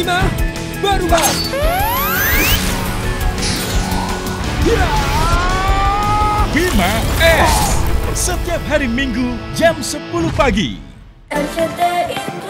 Bima berubah. Bima S. Setiap hari Minggu jam 10 pagi. RCTI